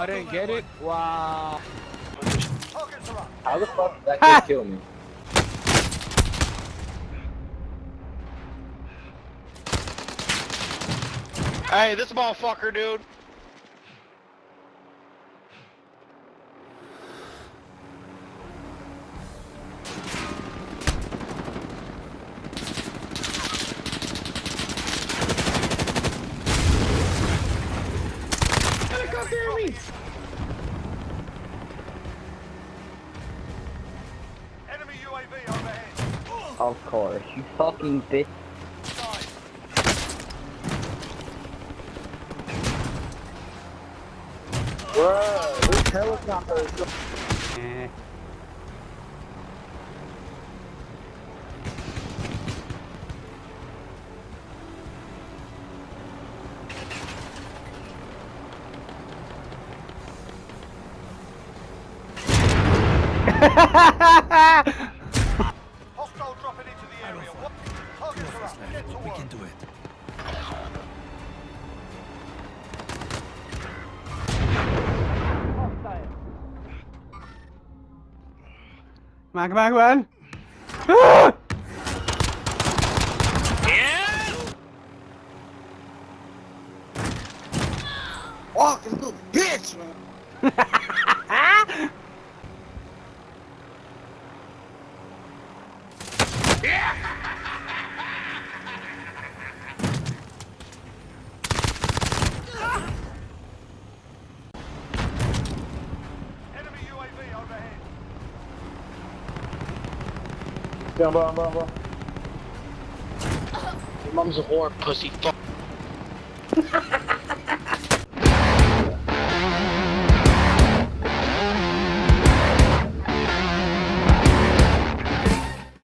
I didn't get it? Wow. How the fuck did that kid kill me? Hey, this motherfucker, dude. Enemy UAV overhead. Of course, you fucking bitch. Bro, this helicopter is so... Hostile dropping into the area. What? Targets are up. Get to work. We can do it. Come on. Ah! Fucking little bitch, man. Enemy UAV overhead. Come on. Your mom's a whore, pussy. Fuck.